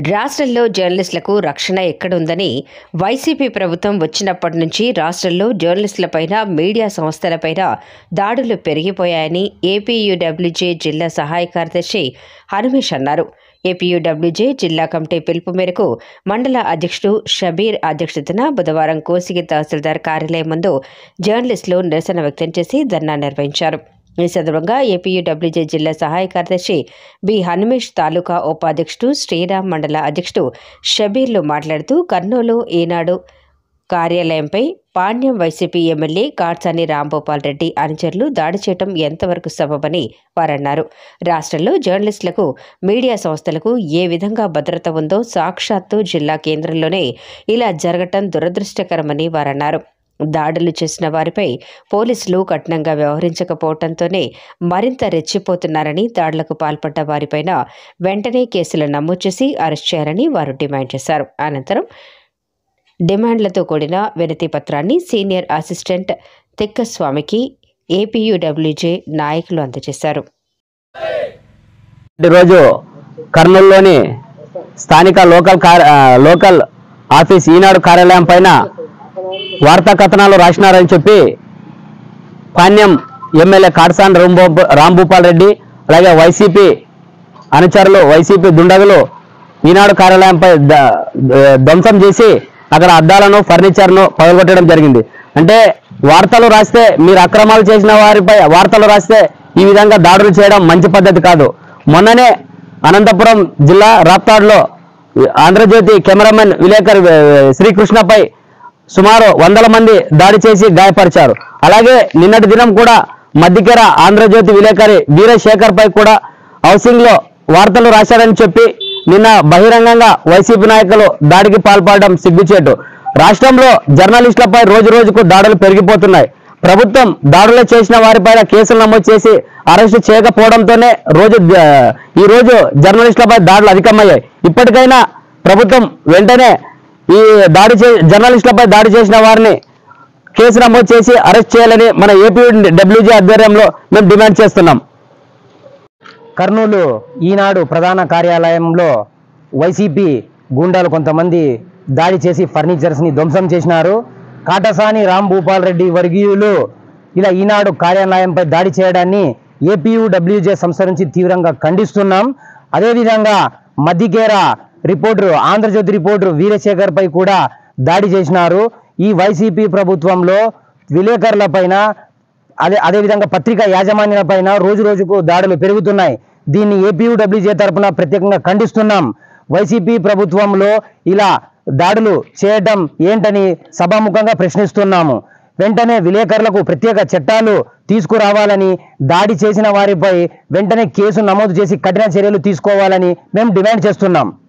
రాష్ట్రంలో జర్నలిస్టులకు రక్షణ ఎక్కడుందని వైసీపీ ప్రభుత్వం వచ్చినప్పటి నుంచి రాష్ట్రంలో జర్నలిస్టులపైన మీడియా సంస్థలపైన దాడులు పెరిగిపోయాయని ఏపీయూడబ్ల్యూజే జిల్లా సహాయ కార్యదర్శి హనుమేష్ అన్నారు. ఏపీయూడబ్ల్యూజే జిల్లా కమిటీ పిలుపు మేరకు మండల అధ్యక్షుడు షబీర్ అధ్యక్షతన బుధవారం కోసిగి తహసీల్దార్ కార్యాలయం ముందు జర్నలిస్టులు నిరసన వ్యక్తం చేసి ధర్నా నిర్వహించారు. ఈ సందర్భంగా ఏపీయూడబ్ల్యూజే జిల్లా సహాయ కార్యదర్శి బి హనుమేష్, తాలూకా ఉపాధ్యక్షుడు శ్రీరామ్, మండల అధ్యక్షుడు షబీర్లు మాట్లాడుతూ కర్నూలు ఈనాడు కార్యాలయంపై పాణ్యం వైసీపీ ఎమ్మెల్యే కాట్సాని రాంభూపాల్ రెడ్డి అనుచరులు దాడి చేయడం ఎంతవరకు సబబని వారన్నారు. రాష్ట్రంలో జర్నలిస్టులకు, మీడియా సంస్థలకు ఏ విధంగా భద్రత ఉందో సాక్షాత్తు జిల్లా కేంద్రంలోనే ఇలా జరగటం దురదృష్టకరమని వారన్నారు. దాడులు చేసిన వారిపై పోలీసులు కఠినంగా వ్యవహరించకపోవడంతోనే మరింత రెచ్చిపోతున్నారని, దాడులకు పాల్పడ్డ వారిపైన వెంటనే కేసులు నమోదు చేసి అరెస్ట్ చేయాలని వారు డిమాండ్ చేశారు. అనంతరం డిమాండ్లతో కూడిన వినతి పత్రాన్ని సీనియర్ అసిస్టెంట్ తిక్కస్వామికి ఏపీయూడబ్ల్యూజే నాయకులు అందజేశారు. ఈరోజు కర్నూలులోని స్థానిక లోకల్ ఆఫీస్ ఈనాడు కార్యాలయం పైన వార్తా కథనాలు రాసినారని చెప్పి పాణ్యం ఎమ్మెల్యే కాట్సాని రాంభూపాల్ రెడ్డి, అలాగే వైసీపీ అనుచరులు, వైసీపీ దుండగులు ఈనాడు కార్యాలయంపై ధ్వంసం చేసి అక్కడ అద్దాలను, ఫర్నిచర్ను పగలగొట్టడం జరిగింది. అంటే వార్తలు రాస్తే, మీరు అక్రమాలు చేసిన వారిపై వార్తలు రాస్తే ఈ విధంగా దాడులు చేయడం మంచి పద్ధతి కాదు. మొన్ననే అనంతపురం జిల్లా రాప్తాడ్లో ఆంధ్రజ్యోతి కెమెరామెన్ విలేకరి శ్రీకృష్ణపై సుమారు 100 మంది దాడి చేసి గాయపరిచారు. అలాగే నిన్నటి దినం కూడా మధ్యకెర ఆంధ్రజ్యోతి విలేకరి వీరశేఖర్ పై కూడా హౌసింగ్ లో వార్తలు రాశారని చెప్పి నిన్న బహిరంగంగా వైసీపీ నాయకులు దాడికి పాల్పడడం సిగ్గుచేటు. రాష్ట్రంలో జర్నలిస్టులపై రోజు రోజుకు దాడులు పెరిగిపోతున్నాయి. ప్రభుత్వం దాడులు చేసిన వారిపైన కేసులు నమోదు చేసి అరెస్టు చేయకపోవడంతోనే ఈ రోజు జర్నలిస్టులపై దాడులు అధికమయ్యాయి. ఇప్పటికైనా ప్రభుత్వం వెంటనే ఈ జర్నలిస్టులపై దాడి చేసిన వారిని కేసు నమోదు చేసి అరెస్ట్ చేయాలని మన ఏపీడబ్ల్యూజే ఆధ్వర్యంలో మేము డిమాండ్ చేస్తున్నాం. కర్నూలు ఈనాడు ప్రధాన కార్యాలయంలో వైసీపీ గూండాలు కొంతమంది దాడి చేసి ఫర్నిచర్స్ని ధ్వంసం చేసినారు. కాటసాని రాంభూపాల్ రెడ్డి వర్గీయులు ఇలా ఈనాడు కార్యాలయంపై దాడి చేయడాన్ని ఏపీయూడబ్ల్యూజే సంస్థ నుంచి తీవ్రంగా ఖండిస్తున్నాం. అదేవిధంగా మధ్యకేర రిపోర్టరు, ఆంధ్రజ్యోతి రిపోర్టరు వీరశేఖర్ పై కూడా దాడి చేసినారు. ఈ వైసీపీ ప్రభుత్వంలో విలేకరుల పైన అదేవిధంగా పత్రికా యాజమాన్యాల పైన రోజు రోజుకు దాడులు పెరుగుతున్నాయి. దీన్ని ఏపీయూడబ్ల్యూజే తరఫున ప్రత్యేకంగా ఖండిస్తున్నాం. వైసీపీ ప్రభుత్వంలో ఇలా దాడులు చేయడం ఏంటని సభాముఖంగా ప్రశ్నిస్తున్నాము. వెంటనే విలేకరులకు ప్రత్యేక చట్టాలు తీసుకురావాలని, దాడి చేసిన వారిపై వెంటనే కేసు నమోదు చేసి కఠిన చర్యలు తీసుకోవాలని మేము డిమాండ్ చేస్తున్నాం.